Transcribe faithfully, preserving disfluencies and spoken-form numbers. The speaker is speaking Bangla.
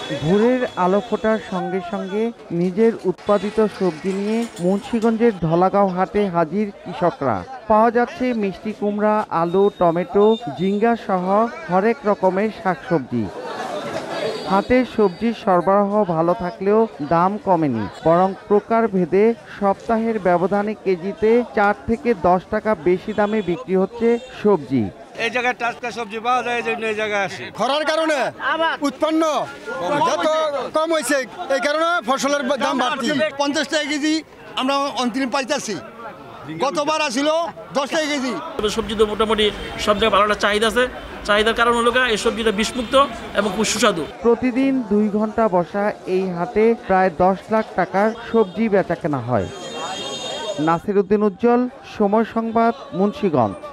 ভোরের আলো ফোটার সঙ্গে সঙ্গে নিজের উৎপাদিত সবজি নিয়ে মুন্সিগঞ্জের ধলাগাঁও হাটে হাজির কৃষকরা। পাওয়া যাচ্ছে মিষ্টি কুমড়া, আলু, টমেটো, ঝিঙ্গা সহ হরেক রকমের শাকসবজি। হাটের সবজির সরবরাহ ভালো থাকলেও দাম কমেনি, বরং প্রকার ভেদে সপ্তাহের ব্যবধানে কেজিতে চার থেকে দশ টাকা বেশি দামে বিক্রি হচ্ছে সবজি। এই জায়গায় টাটকা সবজি পাওয়া যায়, এই জন্য এই জায়গায় আসি। খরার কারণে উৎপন্ন যত কম হয়েছে, এই কারণে ফসলের দাম বাড়ছে। পঞ্চাশ টাকা কেজি আমরা অন্তিম পাইতেছি, গতবার আসিল দশ টাকা কেজি। সবজি তো মোটামুটি সব জায়গায় ভালো একটা চাহিদা আছে। চাহিদার কারণ হলো এই সবজিটা বিষমুক্ত এবং খুব সুস্বাদু। প্রতিদিন দুই ঘন্টা বসা এই হাটে প্রায় দশ লাখ টাকার সবজি বেচাকেনা হয়। নাসির উদ্দিন উজ্জ্বল, সময় সংবাদ, মুন্সিগঞ্জ।